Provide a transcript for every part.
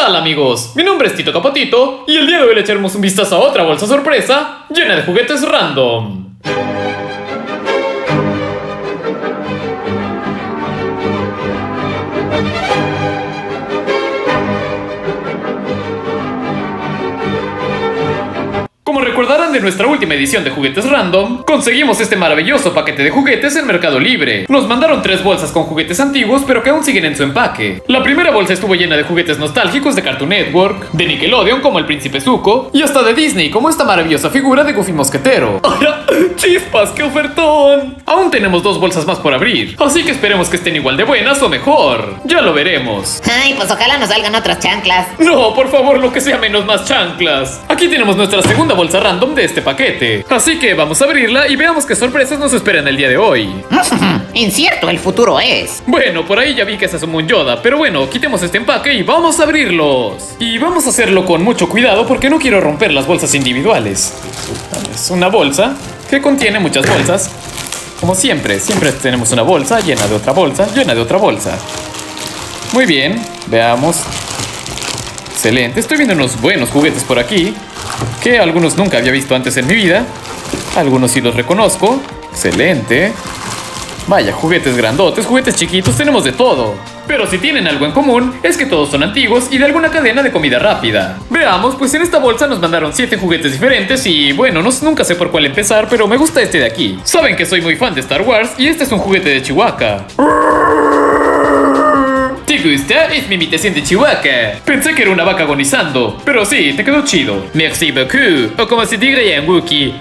tal, amigos? Mi nombre es Tito Capotito y el día de hoy le echaremos un vistazo a otra bolsa sorpresa llena de juguetes random. Como recordarán de nuestra última edición de Juguetes Random, conseguimos este maravilloso paquete de juguetes en Mercado Libre. Nos mandaron 3 bolsas con juguetes antiguos, pero que aún siguen en su empaque. La primera bolsa estuvo llena de juguetes nostálgicos de Cartoon Network, de Nickelodeon como el Príncipe Zuko, y hasta de Disney como esta maravillosa figura de Goofy Mosquetero. ¡Chispas, qué ofertón! Aún tenemos 2 bolsas más por abrir, así que esperemos que estén igual de buenas o mejor. Ya lo veremos. Ay, pues ojalá nos salgan otras chanclas. No, por favor, lo que sea menos más chanclas. Aquí tenemos nuestra segunda bolsa random de este paquete, así que vamos a abrirla y veamos qué sorpresas nos esperan el día de hoy. Incierto el futuro es. Bueno, por ahí ya vi que se asomó un Yoda, pero bueno, quitemos este empaque y vamos a abrirlos. Y vamos a hacerlo con mucho cuidado porque no quiero romper las bolsas individuales. Es una bolsa que contiene muchas bolsas. Como siempre tenemos una bolsa llena de otra bolsa, llena de otra bolsa. Muy bien, veamos. Excelente, estoy viendo unos buenos juguetes por aquí, que algunos nunca había visto antes en mi vida. Algunos sí los reconozco. Excelente. Vaya, juguetes grandotes, juguetes chiquitos, tenemos de todo. Pero si tienen algo en común, es que todos son antiguos y de alguna cadena de comida rápida. Veamos, pues en esta bolsa nos mandaron 7 juguetes diferentes y bueno, nunca sé por cuál empezar, pero me gusta este de aquí. Saben que soy muy fan de Star Wars y este es un juguete de Chewbacca. ¿Te gusta? Es mi imitación de Chewbacca. Pensé que era una vaca agonizando, pero sí, te quedó chido. Merci beaucoup, o como se diría en Wookiee.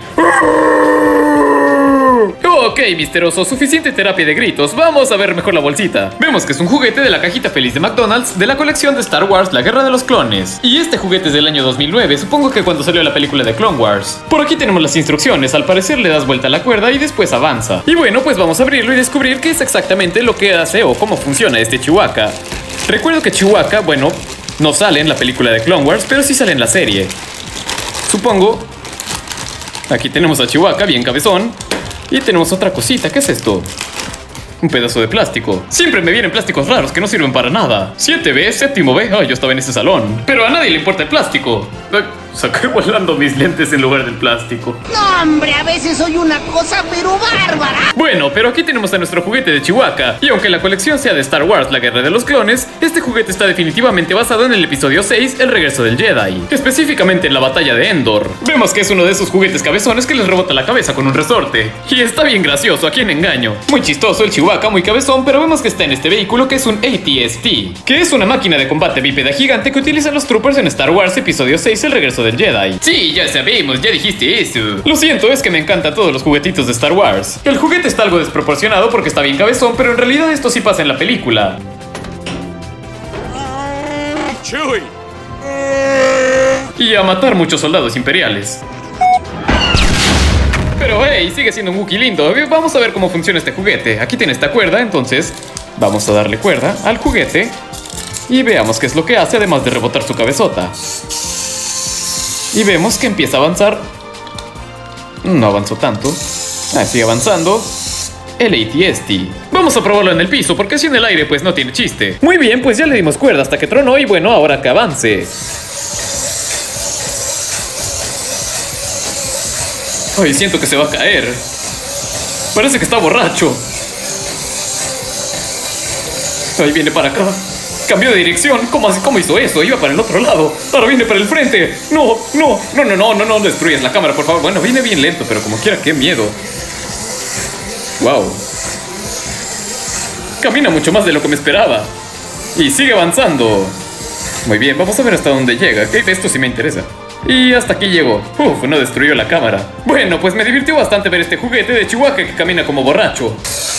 Ok, misterioso, suficiente terapia de gritos. Vamos a ver mejor la bolsita. Vemos que es un juguete de la cajita feliz de McDonald's de la colección de Star Wars, La Guerra de los Clones. Y este juguete es del año 2009, supongo que cuando salió la película de Clone Wars. Por aquí tenemos las instrucciones, al parecer le das vuelta a la cuerda y después avanza. Y bueno, pues vamos a abrirlo y descubrir qué es exactamente lo que hace o cómo funciona este Chewbacca. Recuerdo que Chewbacca, bueno, no sale en la película de Clone Wars, pero sí sale en la serie. Supongo. Aquí tenemos a Chewbacca, bien cabezón. Y tenemos otra cosita, ¿qué es esto? Un pedazo de plástico. Siempre me vienen plásticos raros que no sirven para nada. 7B, séptimo B. Yo estaba en ese salón. Pero a nadie le importa el plástico. Saqué volando mis lentes en lugar del plástico. No, hombre, a veces soy una cosa pero bárbara. Bueno, pero aquí tenemos a nuestro juguete de Chewbacca. Y aunque la colección sea de Star Wars, La Guerra de los Clones, este juguete está definitivamente basado en el episodio 6, El Regreso del Jedi. Específicamente en la batalla de Endor. Vemos que es uno de esos juguetes cabezones que les rebota la cabeza con un resorte. Y está bien gracioso, ¿a quién engaño? Muy chistoso el Chewbacca, muy cabezón, pero vemos que está en este vehículo que es un AT-ST, que es una máquina de combate bípeda gigante que utilizan los troopers en Star Wars episodio 6, El Regreso del Jedi. Sí, ya sabemos, ya dijiste eso. Lo siento, es que me encantan todos los juguetitos de Star Wars. El juguete está algo desproporcionado porque está bien cabezón, pero en realidad esto sí pasa en la película. Chewie. Y a matar muchos soldados imperiales. Pero hey, sigue siendo un Wookiee lindo. Vamos a ver cómo funciona este juguete. Aquí tiene esta cuerda, entonces vamos a darle cuerda al juguete y veamos qué es lo que hace, además de rebotar su cabezota. Y vemos que empieza a avanzar. No avanzó tanto. Sigue avanzando. El AT-ST. Vamos a probarlo en el piso, porque si en el aire pues no tiene chiste. Muy bien, pues ya le dimos cuerda hasta que tronó y bueno, ahora que avance. Ay, siento que se va a caer. Parece que está borracho. Ahí viene para acá. Cambió de dirección. ¿Cómo hizo eso? Iba para el otro lado. Ahora viene para el frente. No destruyas la cámara, por favor. Bueno, viene bien lento, pero como quiera, qué miedo. Wow. Camina mucho más de lo que me esperaba. Y sigue avanzando. Muy bien, vamos a ver hasta dónde llega. Esto sí me interesa. Y hasta aquí llegó. No destruyó la cámara. Bueno, pues me divirtió bastante ver este juguete de Chewbacca que camina como borracho.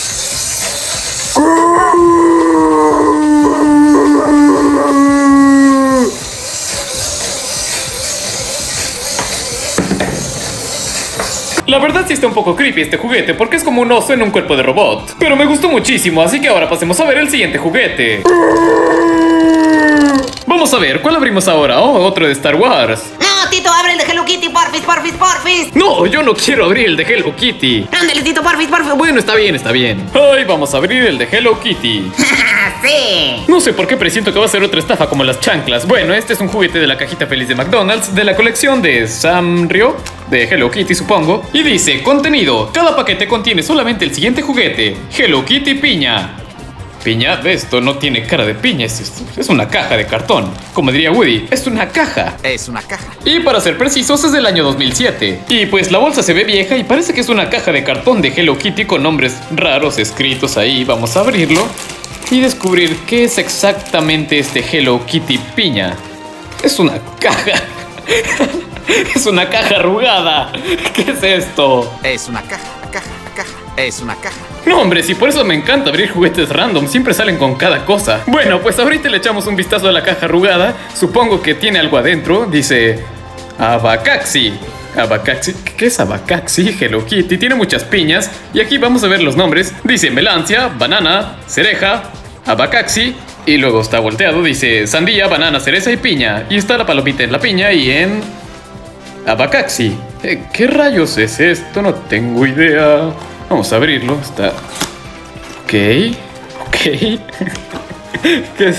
La verdad sí está un poco creepy este juguete porque es como un oso en un cuerpo de robot. Pero me gustó muchísimo, así que ahora pasemos a ver el siguiente juguete. Vamos a ver, ¿cuál abrimos ahora? Oh, otro de Star Wars. No, Tito, abre el de Hello Kitty, porfis, porfis, porfis. No, yo no quiero abrir el de Hello Kitty. Ándale, Tito, porfis, porfis. Bueno, está bien, está bien. Ay, vamos a abrir el de Hello Kitty. Sí. No sé por qué presiento que va a ser otra estafa como las chanclas. Bueno, este es un juguete de la cajita feliz de McDonald's, de la colección de Sanrio, de Hello Kitty supongo. Y dice, contenido, cada paquete contiene solamente el siguiente juguete, Hello Kitty piña. Piña, esto no tiene cara de piña, es una caja de cartón. Como diría Woody, es una caja. Es una caja. Y para ser precisos, es del año 2007. Y pues la bolsa se ve vieja y parece que es una caja de cartón de Hello Kitty con nombres raros escritos ahí. Vamos a abrirlo y descubrir qué es exactamente este Hello Kitty piña. Es una caja. Es una caja arrugada. ¿Qué es esto? Es una caja. Es una caja. No, hombre, si por eso me encanta abrir juguetes random, siempre salen con cada cosa. Bueno, pues ahorita le echamos un vistazo a la caja arrugada. Supongo que tiene algo adentro. Dice Abacaxi. Abacaxi, ¿qué es Abacaxi? Hello Kitty, tiene muchas piñas. Y aquí vamos a ver los nombres. Dice melancia, banana, cereja, Abacaxi. Y luego está volteado, dice sandía, banana, cereza y piña. Y está la palomita en la piña y en Abacaxi. ¿Qué rayos es esto? No tengo idea. Vamos a abrirlo. Está... Ok. ¿Qué es?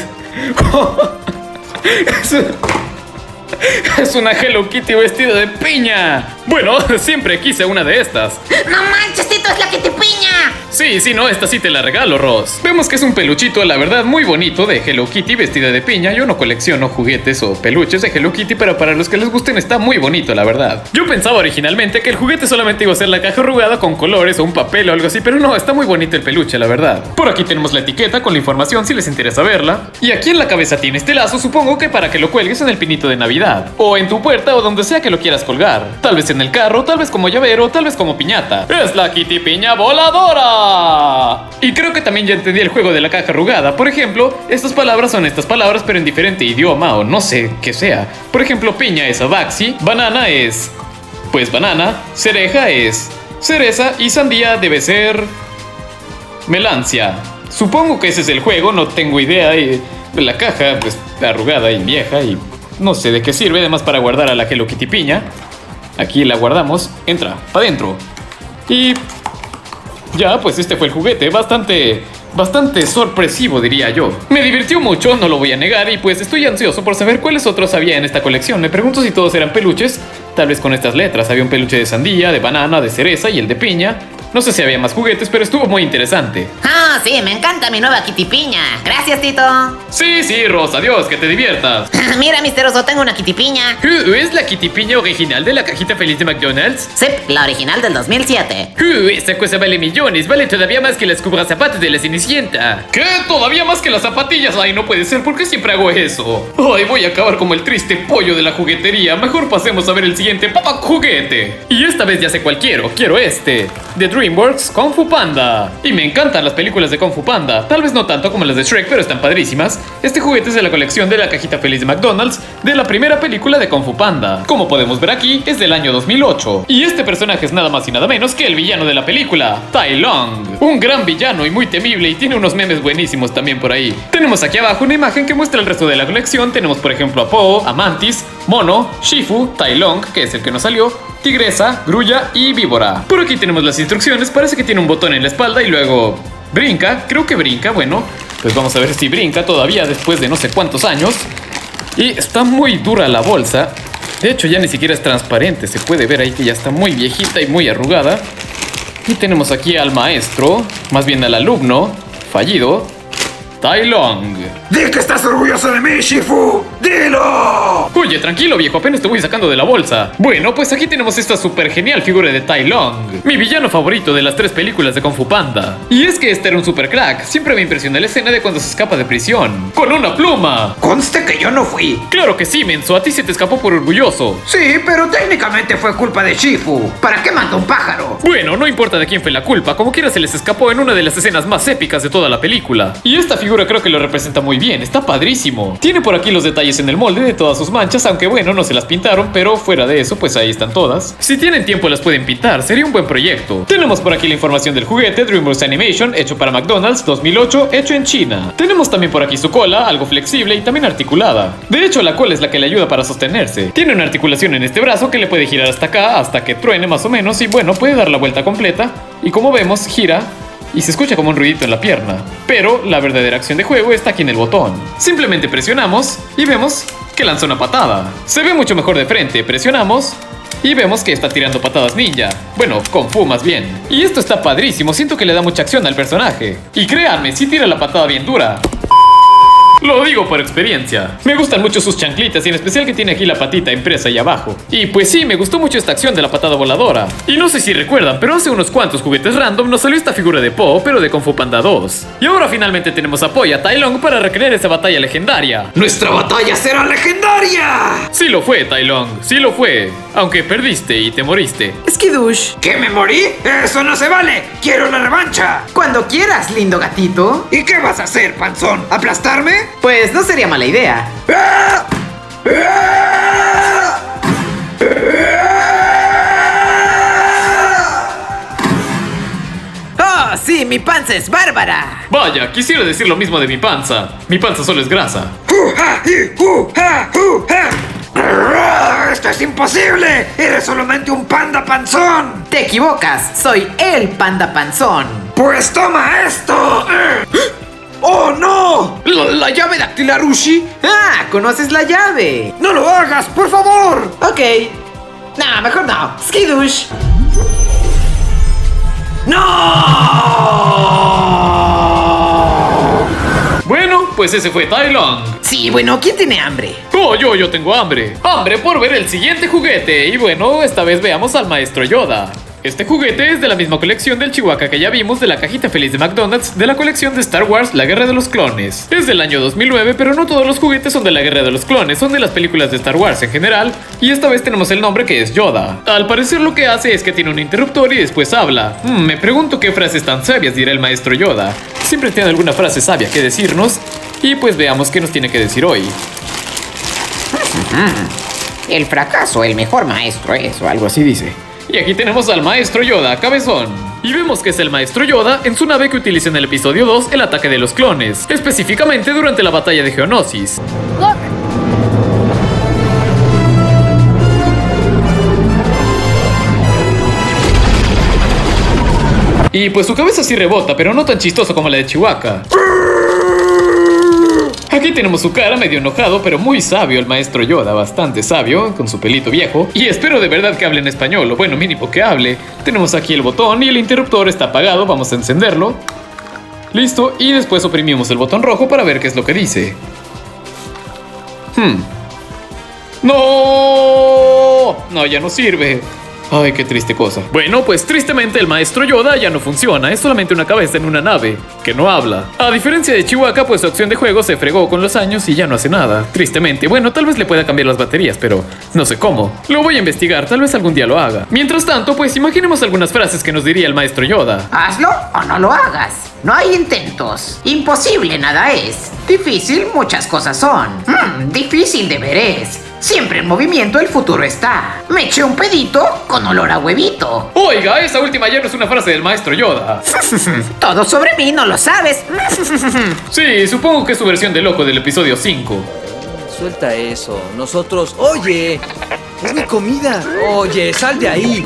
Es una Hello Kitty vestida de piña. Bueno, siempre quise una de estas. No manches, Tito, es la Kitty piña. Sí, no, esta sí te la regalo, Ross. Vemos que es un peluchito, la verdad, muy bonito de Hello Kitty vestida de piña. Yo no colecciono juguetes o peluches de Hello Kitty, pero para los que les gusten está muy bonito, la verdad. Yo pensaba originalmente que el juguete solamente iba a ser la caja arrugada con colores o un papel o algo así, pero no, está muy bonito el peluche, la verdad. Por aquí tenemos la etiqueta con la información si les interesa verla. Y aquí en la cabeza tiene este lazo, supongo que para que lo cuelgues en el pinito de Navidad. O en tu puerta o donde sea que lo quieras colgar. Tal vez en el carro, tal vez como llavero, tal vez como piñata. ¡Es la Kitty piña voladora! Y creo que también ya entendí el juego de la caja arrugada. Por ejemplo, estas palabras son estas palabras pero en diferente idioma o no sé qué sea. Por ejemplo, piña es abaxi, banana es... pues banana, cereja es cereza y sandía debe ser... melancia. Supongo que ese es el juego, no tengo idea. Y la caja pues arrugada y vieja y... no sé de qué sirve, además para guardar a la Hello Kitty piña. Aquí la guardamos, entra, para adentro. Y ya, pues este fue el juguete, bastante sorpresivo diría yo. Me divirtió mucho, no lo voy a negar, y pues estoy ansioso por saber cuáles otros había en esta colección. Me pregunto si todos eran peluches, tal vez con estas letras. Había un peluche de sandía, de banana, de cereza y el de piña. No sé si había más juguetes, pero estuvo muy interesante. Ah, sí, me encanta mi nueva Kitty piña. Gracias, Tito. Sí, Rosa, adiós, que te diviertas. Mira, misterioso, tengo una Kitty piña. ¿Es la Kitty piña original de la cajita feliz de McDonald's? Sí, la original del 2007. Esta cosa vale millones, vale todavía más que las zapatos de la Cenicienta. ¿Qué? ¿Todavía más que las zapatillas? Ay, no puede ser, ¿por qué siempre hago eso? Ay, voy a acabar como el triste pollo de la juguetería. Mejor pasemos a ver el siguiente juguete. Y esta vez ya sé cuál quiero este. De DreamWorks Kung Fu Panda. Y me encantan las películas de Kung Fu Panda. Tal vez no tanto como las de Shrek, pero están padrísimas. Este juguete es de la colección de la cajita feliz de McDonald's, de la primera película de Kung Fu Panda. Como podemos ver aquí, es del año 2008. Y este personaje es nada más y nada menos que el villano de la película, Tai Lung. Un gran villano y muy temible, y tiene unos memes buenísimos también por ahí. Tenemos aquí abajo una imagen que muestra el resto de la colección. Tenemos por ejemplo a Po, a Mantis, Mono, Shifu, Tai Lung, que es el que nos salió, Tigresa, Grulla y Víbora. Por aquí tenemos las instrucciones, parece que tiene un botón en la espalda y luego brinca, creo que brinca, bueno, pues vamos a ver si brinca todavía después de no sé cuántos años. Y está muy dura la bolsa, de hecho ya ni siquiera es transparente, se puede ver ahí que ya está muy viejita y muy arrugada. Y tenemos aquí al maestro, más bien al alumno fallido, Tai Lung. ¡Di que estás orgulloso de mí, Shifu! ¡Dilo! Oye, tranquilo viejo, apenas te voy sacando de la bolsa. Bueno, pues aquí tenemos esta súper genial figura de Tai Lung, mi villano favorito de las 3 películas de Kung Fu Panda. Y es que este era un super crack, siempre me impresiona la escena de cuando se escapa de prisión. ¡Con una pluma! Conste que yo no fui. Claro que sí, menso, a ti se te escapó por orgulloso. Sí, pero técnicamente fue culpa de Shifu. ¿Para qué mandó un pájaro? Bueno, no importa de quién fue la culpa, como quiera se les escapó en una de las escenas más épicas de toda la película. Y esta figura creo que lo representa muy bien, está padrísimo. Tiene por aquí los detalles en el molde de todas sus manchas cosas, aunque bueno, no se las pintaron, pero fuera de eso, pues ahí están todas. Si tienen tiempo las pueden pintar, sería un buen proyecto. Tenemos por aquí la información del juguete DreamWorks Animation, hecho para McDonald's, 2008, hecho en China. Tenemos también por aquí su cola, algo flexible y también articulada. De hecho, la cola es la que le ayuda para sostenerse. Tiene una articulación en este brazo que le puede girar hasta acá, hasta que truene más o menos, y bueno, puede dar la vuelta completa. Y como vemos, gira y se escucha como un ruidito en la pierna. Pero la verdadera acción de juego está aquí en el botón. Simplemente presionamos y vemos que lanza una patada. Se ve mucho mejor de frente. Presionamos y vemos que está tirando patadas ninja. Bueno, Kung Fu más bien. Y esto está padrísimo. Siento que le da mucha acción al personaje. Y créanme, sí tira la patada bien dura. Lo digo por experiencia. Me gustan mucho sus chanclitas y en especial que tiene aquí la patita impresa ahí abajo. Y pues sí, me gustó mucho esta acción de la patada voladora. Y no sé si recuerdan, pero hace unos cuantos juguetes random nos salió esta figura de Po, pero de Kung Fu Panda 2. Y ahora finalmente tenemos apoyo a Tai Lung para recrear esa batalla legendaria. ¡Nuestra batalla será legendaria! Sí lo fue, Tai Lung, sí lo fue. Aunque perdiste y te moriste. Skidush, ¿Qué, me morí? ¡Eso no se vale! ¡Quiero la revancha! cuando quieras, lindo gatito. ¿Y qué vas a hacer, panzón? ¿Aplastarme? Pues no sería mala idea. ¡Ah! ¡Ah! ¡Oh, sí! ¡Mi panza es bárbara! Vaya, quisiera decir lo mismo de mi panza. Mi panza solo es grasa. ¡Esto es imposible! ¡Eres solamente un panda panzón! Te equivocas, soy el panda panzón. ¡Pues toma esto! ¡Oh, no! ¿La llave dactilar Ushi? Ah, ¿conoces la llave? ¡No lo hagas, por favor! Ok. No, mejor no. Skidush. ¡No! Bueno, pues ese fue Tai Lung. Sí, bueno, ¿quién tiene hambre? Oh, yo tengo hambre. Hambre por ver el siguiente juguete. Y bueno, esta vez veamos al maestro Yoda. Este juguete es de la misma colección del Chihuahua que ya vimos de la cajita feliz de McDonald's de la colección de Star Wars La Guerra de los Clones. Es del año 2009, pero no todos los juguetes son de la Guerra de los Clones, son de las películas de Star Wars en general, y esta vez tenemos el nombre que es Yoda. Al parecer lo que hace es que tiene un interruptor y después habla. Me pregunto qué frases tan sabias dirá el maestro Yoda. Siempre tiene alguna frase sabia que decirnos, y pues veamos qué nos tiene que decir hoy. El fracaso, el mejor maestro es, o algo así dice. Y aquí tenemos al maestro Yoda, cabezón. Y vemos que es el maestro Yoda en su nave que utiliza en el episodio 2 el ataque de los clones, específicamente durante la batalla de Geonosis. Y pues su cabeza sí rebota, pero no tan chistoso como la de Chihuahua. Aquí tenemos su cara medio enojado, pero muy sabio el maestro Yoda, bastante sabio, con su pelito viejo. Y espero de verdad que hable en español, o bueno, mínimo que hable. Tenemos aquí el botón y el interruptor está apagado, vamos a encenderlo. Listo, y después oprimimos el botón rojo para ver qué es lo que dice. ¡No! No, ya no sirve. Ay, qué triste cosa. Bueno, pues tristemente el maestro Yoda ya no funciona. Es solamente una cabeza en una nave que no habla. A diferencia de Chihuahua, pues su opción de juego se fregó con los años y ya no hace nada. Tristemente. Bueno, tal vez le pueda cambiar las baterías, pero no sé cómo. Lo voy a investigar, tal vez algún día lo haga. Mientras tanto, pues imaginemos algunas frases que nos diría el maestro Yoda. Hazlo o no lo hagas. No hay intentos. Imposible nada es. Difícil muchas cosas son. Difícil de ver es. Siempre en movimiento el futuro está. Me eché un pedito con olor a huevito. Oiga, esa última ya no es una frase del maestro Yoda. Todo sobre mí, ¿no lo sabes? Sí, supongo que es su versión de loco del episodio 5. Suelta eso. Nosotros... ¡Oye! ¡Es mi comida! ¡Oye, sal de ahí!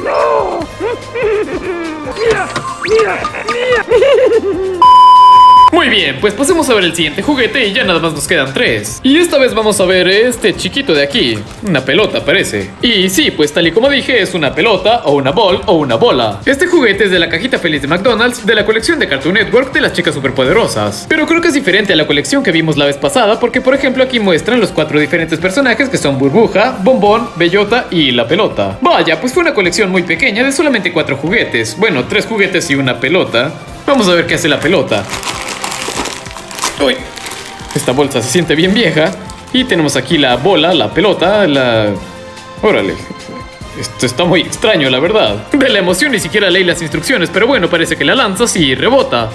Muy bien, pues pasemos a ver el siguiente juguete y ya nada más nos quedan 3. Y esta vez vamos a ver este chiquito de aquí. Una pelota parece. Y sí, pues tal y como dije, es una pelota o una ball o una bola. Este juguete es de la cajita feliz de McDonald's de la colección de Cartoon Network de las chicas superpoderosas. Pero creo que es diferente a la colección que vimos la vez pasada porque por ejemplo aquí muestran los 4 diferentes personajes que son Burbuja, Bombón, Bellota y la pelota. Vaya, pues fue una colección muy pequeña de solamente 4 juguetes. Bueno, 3 juguetes y una pelota. Vamos a ver qué hace la pelota. Uy, esta bolsa se siente bien vieja. Y tenemos aquí la bola, la pelota, Órale, esto está muy extraño, la verdad. De la emoción ni siquiera leí las instrucciones, pero bueno, parece que la lanzas y rebota.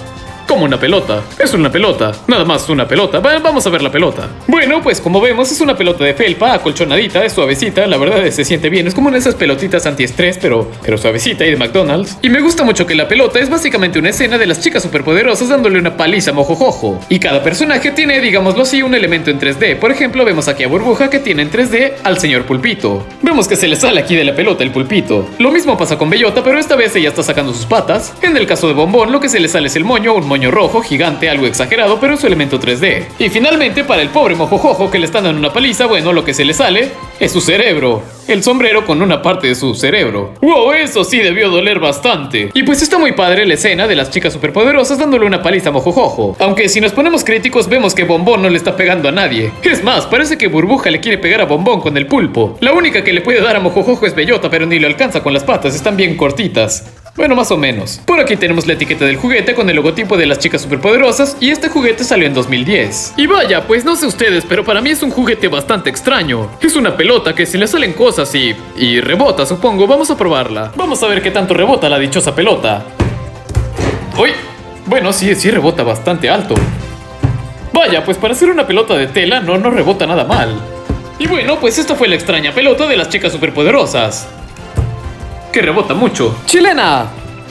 Como una pelota. Es una pelota. Nada más una pelota. Vamos a ver la pelota. Bueno, pues como vemos es una pelota de felpa, acolchonadita, es suavecita. La verdad es que se siente bien. Es como una de esas pelotitas antiestrés, pero suavecita y de McDonald's. Y me gusta mucho que la pelota es básicamente una escena de las chicas superpoderosas dándole una paliza a Mojojojo. Y cada personaje tiene, digámoslo así, un elemento en 3D. Por ejemplo, vemos aquí a Burbuja que tiene en 3D al señor Pulpito. Vemos que se le sale aquí de la pelota el pulpito. Lo mismo pasa con Bellota, pero esta vez ella está sacando sus patas. En el caso de Bombón, lo que se le sale es el moño, un moño rojo, gigante, algo exagerado, pero es su elemento 3D. Y finalmente, para el pobre Mojojojo que le están dando una paliza, bueno, lo que se le sale es su cerebro. El sombrero con una parte de su cerebro. ¡Wow! Eso sí debió doler bastante. Y pues está muy padre la escena de las chicas superpoderosas dándole una paliza a Mojojojo. Aunque si nos ponemos críticos, vemos que Bombón no le está pegando a nadie. Es más, parece que Burbuja le quiere pegar a Bombón con el pulpo. La única que le puede dar a Mojojojo es Bellota, pero ni lo alcanza con las patas, están bien cortitas. Bueno, más o menos. Por aquí tenemos la etiqueta del juguete con el logotipo de las chicas superpoderosas y este juguete salió en 2010. Y vaya, pues no sé ustedes, pero para mí es un juguete bastante extraño. Es una pelota que se le salen cosas y rebota, supongo. Vamos a probarla. Vamos a ver qué tanto rebota la dichosa pelota. ¡Uy! Bueno, sí rebota bastante alto. Vaya, pues para ser una pelota de tela no rebota nada mal. Y bueno, pues esta fue la extraña pelota de las chicas superpoderosas. Que rebota mucho. ¡Chilena!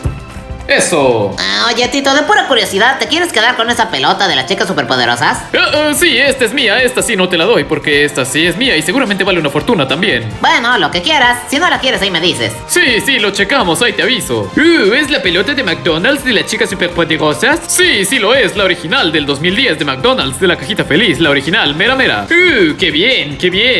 ¡Eso! Oye, Tito, de pura curiosidad, ¿te quieres quedar con esa pelota de las chicas superpoderosas? Sí, esta es mía. Esta sí no te la doy porque esta sí es mía y seguramente vale una fortuna también. Bueno, lo que quieras. Si no la quieres, ahí me dices. Sí, lo checamos, ahí te aviso. ¿Es la pelota de McDonald's de las chicas superpoderosas? Sí, lo es, la original del 2010 de McDonald's, de la cajita feliz, la original, mera. ¡Qué bien!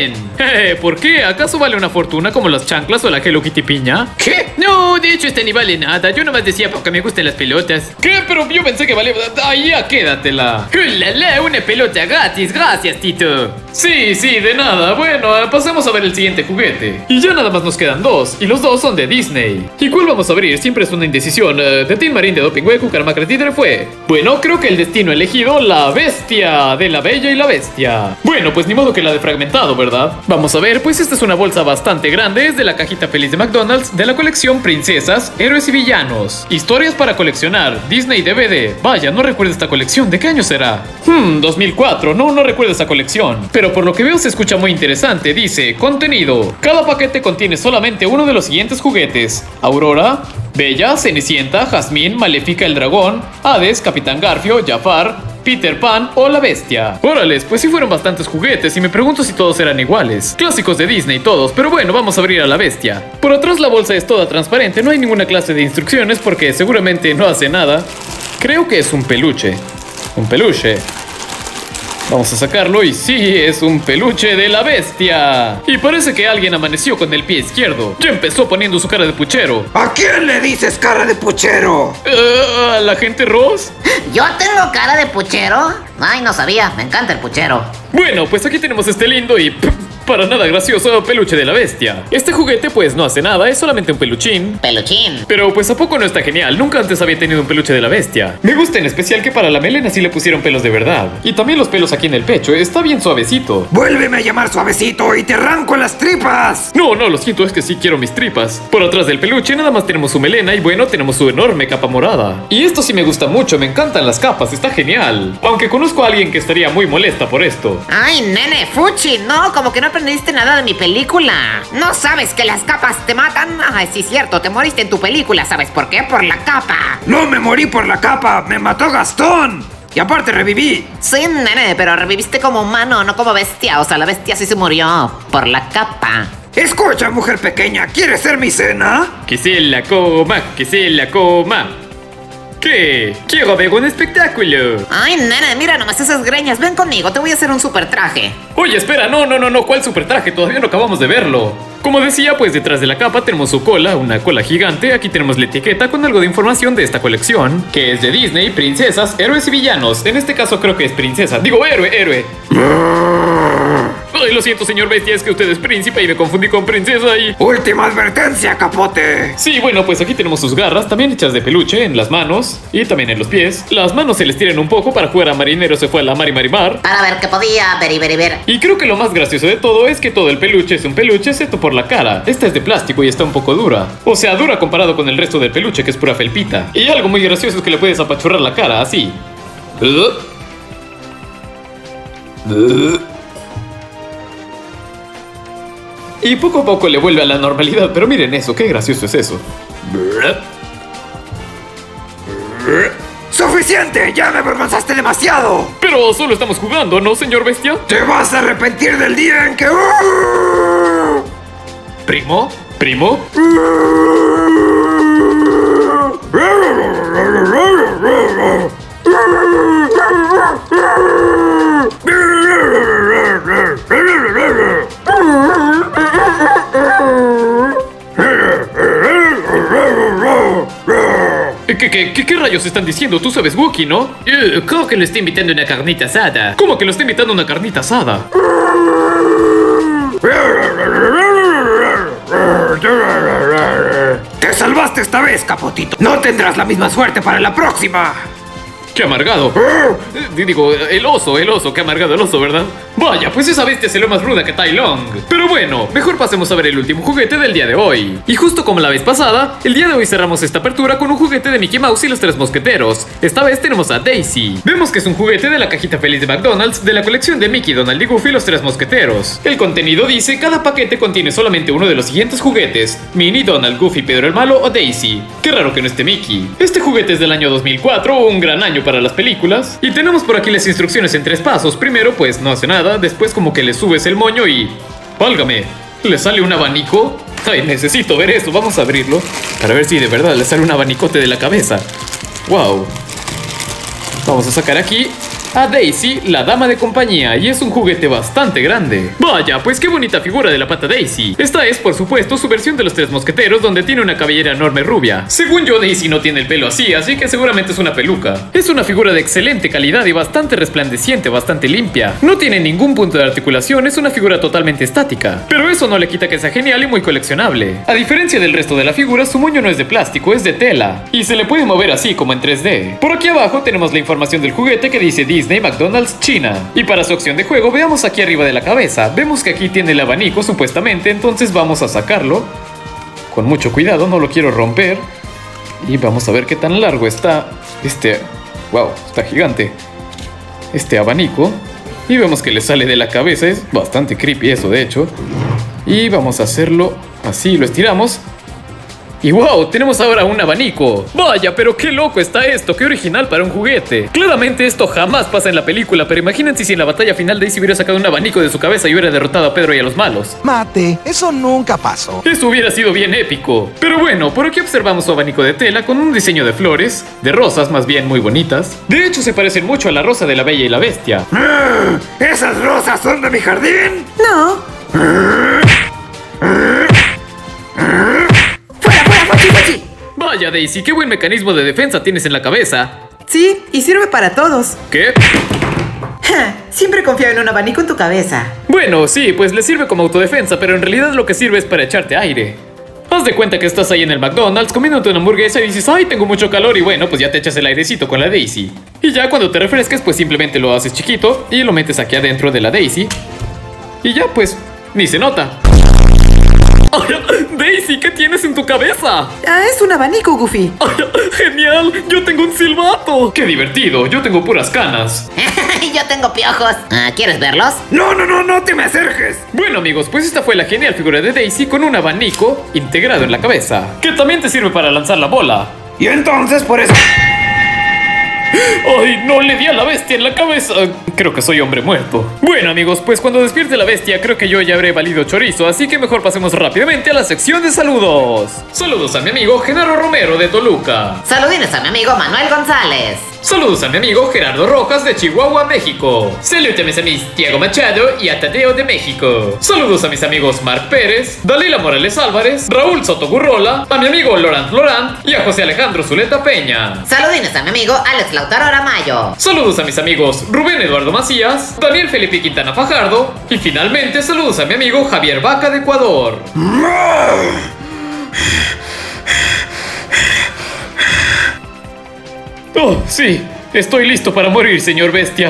¿Por qué? ¿Acaso vale una fortuna como las chanclas o la Hello Kitty piña? ¿Qué? No, de hecho esta ni vale nada. Yo nomás decía porque me gustan las pelotas. ¿Qué? Pero yo pensé que valía... Ahí ya quédatela. ¡Ulala! Una pelota gratis. Gracias, Tito. Sí, de nada. Bueno, pasemos a ver el siguiente juguete. Y ya nada más nos quedan dos. Y los dos son de Disney. ¿Y cuál vamos a abrir? Siempre es una indecisión. De Tin Marín, de Doping Hueco, Carmacra Títere fue. Bueno, creo que el destino elegido, la bestia de La Bella y la Bestia. Bueno, pues ni modo que la de fragmentado, ¿verdad? Vamos a ver, pues esta es una bolsa bastante grande. Es de la cajita feliz de McDonald's, de la colección Princesas, Héroes y Villanos. Historias para coleccionar, Disney DVD. Vaya, no recuerdo esta colección. ¿De qué año será? 2004. No recuerdo esa colección. Pero por lo que veo se escucha muy interesante. Dice, contenido. Cada paquete contiene solamente uno de los siguientes juguetes. Aurora, Bella, Cenicienta, Jazmín, Maléfica el Dragón, Hades, Capitán Garfio, Jafar, Peter Pan o la Bestia. Órales, pues sí fueron bastantes juguetes y me pregunto si todos eran iguales. Clásicos de Disney todos, pero bueno, vamos a abrir a la Bestia. Por atrás la bolsa es toda transparente, no hay ninguna clase de instrucciones porque seguramente no hace nada. Creo que es un peluche. Un peluche. Vamos a sacarlo y sí, es un peluche de la Bestia. Y parece que alguien amaneció con el pie izquierdo. Ya empezó poniendo su cara de puchero. ¿A quién le dices cara de puchero? ¿A la gente Ross? ¿Yo tengo cara de puchero? Ay, no sabía, me encanta el puchero. Bueno, pues aquí tenemos este lindo y para nada gracioso peluche de la Bestia. Este juguete pues no hace nada, es solamente un peluchín. Peluchín. Pero pues ¿a poco no está genial? Nunca antes había tenido un peluche de la Bestia. Me gusta en especial que para la melena sí le pusieron pelos de verdad. Y también los pelos aquí en el pecho, está bien suavecito. Vuélveme a llamar suavecito y te arranco las tripas. No, lo siento, es que sí quiero mis tripas. Por atrás del peluche nada más tenemos su melena y bueno, tenemos su enorme capa morada. Y esto sí me gusta mucho, me encantan las capas, está genial. Aunque conozco a alguien que estaría muy molesta por esto. Ay, nene, fuchi, no, como que no aprendiste nada de mi película. ¿No sabes que las capas te matan? Ay, sí, cierto, te moriste en tu película, ¿sabes por qué? Por la capa. No me morí por la capa, me mató Gastón. Y aparte reviví. Sí, nene, pero reviviste como humano, no como bestia. O sea, la bestia sí se murió por la capa. Escucha, mujer pequeña, ¿quieres ser mi cena? Que se la coma, que se la coma. ¿Qué? Quiero ver un espectáculo. Ay, nene, mira nomás esas greñas. Ven conmigo, te voy a hacer un super traje. Oye, espera, no, ¿cuál super traje? Todavía no acabamos de verlo. Como decía, pues detrás de la capa tenemos su cola, una cola gigante. Aquí tenemos la etiqueta con algo de información de esta colección, que es de Disney, Princesas, Héroes y Villanos. En este caso creo que es princesa. Digo, héroe. Ay, lo siento, señor Bestia, es que usted es príncipe y me confundí con princesa y... Última advertencia, capote. Sí, bueno, pues aquí tenemos sus garras, también hechas de peluche, en las manos y también en los pies. Las manos se les tiran un poco para jugar a marinero, se fue a la mar. Para ver qué podía, ver. Y creo que lo más gracioso de todo es que todo el peluche es un peluche excepto por la cara. Esta es de plástico y está un poco dura. O sea, dura comparado con el resto del peluche, que es pura felpita. Y algo muy gracioso es que le puedes apachurrar la cara, así. Y poco a poco le vuelve a la normalidad, pero miren eso, qué gracioso es eso. ¡Suficiente! ¡Ya me avergonzaste demasiado! Pero solo estamos jugando, ¿no, señor Bestia? ¡Te vas a arrepentir del día en que... ¿Primo? ¿Primo? ¿Qué rayos están diciendo? Tú sabes Wookiee, ¿no? Creo que lo está invitando a una carnita asada. ¿Cómo que lo está invitando a una carnita asada? ¡Te salvaste esta vez, Capotito! ¡No tendrás la misma suerte para la próxima! ¡Qué amargado! Digo, el oso, qué amargado el oso, ¿verdad? Vaya, pues esa bestia se lo más ruda que Tai Long. Pero bueno, mejor pasemos a ver el último juguete del día de hoy. Y justo como la vez pasada, el día de hoy cerramos esta apertura con un juguete de Mickey Mouse y los tres mosqueteros. Esta vez tenemos a Daisy. Vemos que es un juguete de la cajita feliz de McDonald's de la colección de Mickey, Donald y Goofy, los tres mosqueteros. El contenido dice: cada paquete contiene solamente uno de los siguientes juguetes: Minnie, Donald, Goofy, Pedro el Malo o Daisy. Qué raro que no esté Mickey. Este juguete es del año 2004, un gran año para las películas. Y tenemos por aquí las instrucciones en 3 pasos. Primero, pues no hace nada. Después como que le subes el moño y... ¡válgame! ¿Le sale un abanico? Ay, necesito ver eso. Vamos a abrirlo para ver si de verdad le sale un abanicote de la cabeza. ¡Wow! Vamos a sacar aquí a Daisy, la dama de compañía, y es un juguete bastante grande. Vaya, pues qué bonita figura de la pata Daisy. Esta es, por supuesto, su versión de los tres mosqueteros, donde tiene una cabellera enorme rubia. Según yo, Daisy no tiene el pelo así que seguramente es una peluca. Es una figura de excelente calidad y bastante resplandeciente, bastante limpia. No tiene ningún punto de articulación, es una figura totalmente estática. Pero eso no le quita que sea genial y muy coleccionable. A diferencia del resto de la figura, su moño no es de plástico, es de tela. Y se le puede mover así, como en 3D. Por aquí abajo tenemos la información del juguete que dice Disney, McDonald's, China. Y para su opción de juego, veamos aquí arriba de la cabeza. Vemos que aquí tiene el abanico, supuestamente, entonces vamos a sacarlo. Con mucho cuidado, no lo quiero romper. Y vamos a ver qué tan largo está wow, está gigante. Este abanico. Y vemos que le sale de la cabeza, es bastante creepy eso, de hecho. Y vamos a hacerlo así, lo estiramos. Y wow, tenemos ahora un abanico. Vaya, pero qué loco está esto, qué original para un juguete. Claramente esto jamás pasa en la película, pero imagínense si en la batalla final Daisy hubiera sacado un abanico de su cabeza y hubiera derrotado a Pedro y a los malos. Mate, eso nunca pasó. Eso hubiera sido bien épico. Pero bueno, por aquí observamos su abanico de tela con un diseño de flores, de rosas más bien muy bonitas. De hecho, se parecen mucho a la rosa de la Bella y la Bestia. ¿Esas rosas son de mi jardín? No. Vaya, Daisy, qué buen mecanismo de defensa tienes en la cabeza. Sí, y sirve para todos. ¿Qué? Siempre confío en un abanico en tu cabeza. Bueno, sí, pues le sirve como autodefensa, pero en realidad lo que sirve es para echarte aire. Haz de cuenta que estás ahí en el McDonald's comiéndote una hamburguesa y dices: ¡ay, tengo mucho calor! Y bueno, pues ya te echas el airecito con la Daisy. Y ya cuando te refresques, pues simplemente lo haces chiquito y lo metes aquí adentro de la Daisy. Y ya, pues, ni se nota. Daisy, ¿qué tienes en tu cabeza? Es un abanico, Goofy. ¡Genial! ¡Yo tengo un silbato! ¡Qué divertido! Yo tengo puras canas. Yo tengo piojos. ¿Quieres verlos? No te me acerques. Bueno, amigos, pues esta fue la genial figura de Daisy con un abanico integrado en la cabeza, que también te sirve para lanzar la bola. Y entonces, por eso... ¡ay, no! Le di a la bestia en la cabeza. Creo que soy hombre muerto. Bueno, amigos, pues cuando despierte la bestia creo que yo ya habré valido chorizo, así que mejor pasemos rápidamente a la sección de saludos. Saludos a mi amigo Genaro Romero de Toluca. Saludines a mi amigo Manuel González. Saludos a mi amigo Gerardo Rojas de Chihuahua, México. Saludos a mis amigos Tiago Machado y a Tadeo de México. Saludos a mis amigos Marc Pérez, Dalila Morales Álvarez, Raúl Soto Gurrola, a mi amigo Laurent y a José Alejandro Zuleta Peña. Saludines a mi amigo Alex Lautaro Aramayo. Saludos a mis amigos Rubén Eduardo Macías, Daniel Felipe Quintana Fajardo y finalmente saludos a mi amigo Javier Vaca de Ecuador. Oh, sí, estoy listo para morir, señor bestia.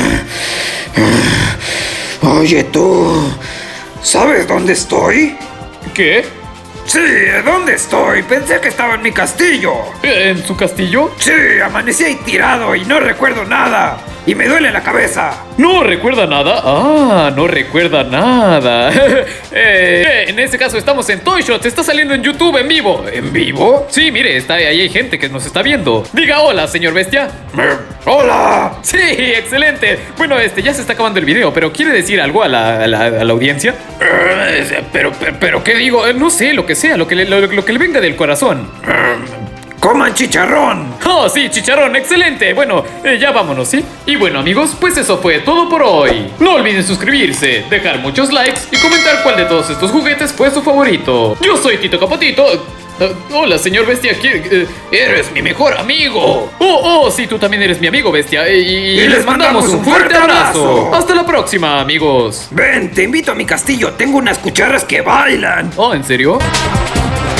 Oye, tú, ¿sabes dónde estoy? ¿Qué? Sí, ¿dónde estoy? Pensé que estaba en mi castillo. ¿En su castillo? Sí, amanecí ahí tirado y no recuerdo nada. Y me duele la cabeza. ¿No recuerda nada? Ah, no recuerda nada. En ese caso estamos en Toy Shots. Está saliendo en YouTube en vivo. ¿En vivo? Sí, mire, ahí hay gente que nos está viendo. Diga hola, señor bestia. ¡Hola! Sí, excelente. Bueno, ya se está acabando el video, pero ¿quiere decir algo a la audiencia? Pero ¿qué digo? No sé, lo que sea, lo que le venga del corazón. ¡Coman chicharrón! Oh, sí, chicharrón, excelente. Bueno, ya vámonos, ¿sí? Y bueno, amigos, pues eso fue todo por hoy. No olviden suscribirse, dejar muchos likes y comentar cuál de todos estos juguetes fue su favorito. Yo soy Tito Capotito. Hola, señor bestia. ¡Eres mi mejor amigo! Oh, sí, tú también eres mi amigo, bestia. Y les mandamos un fuerte abrazo. Hasta la próxima, amigos. Ven, te invito a mi castillo. Tengo unas cucharas que bailan. Oh, ¿en serio?